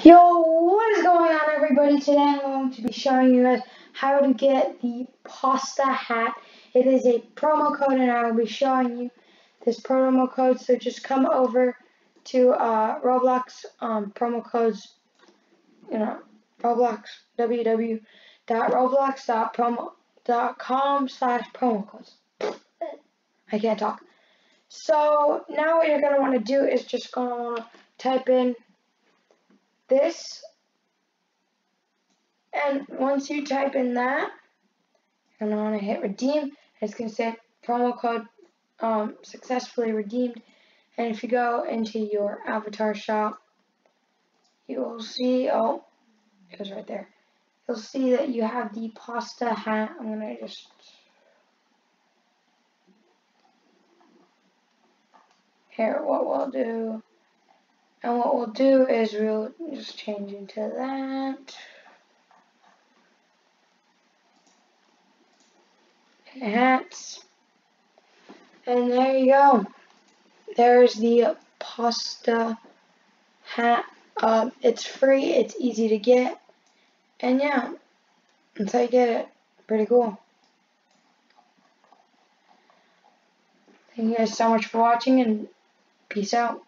Yo, what is going on, everybody? Today I'm going to be showing you guys how to get the pasta hat. It is a promo code and I will be showing you this promo code. So just come over to Roblox promo codes, Roblox, www.roblox.com/promo codes. I can't talk. So now what you're going to want to do is just going to want to type in this. And once you type in that, you're going to want to hit redeem. It's going to say promo code successfully redeemed. And if you go into your avatar shop, you will see, oh, it was right there. You'll see that you have the pasta hat. I'm going to just, here, what we'll do. And what we'll do is we'll just change into that. Hats. And there you go. There's the pasta hat. It's free, it's easy to get, and yeah, that's how you get it. Pretty cool. Thank you guys so much for watching, and peace out.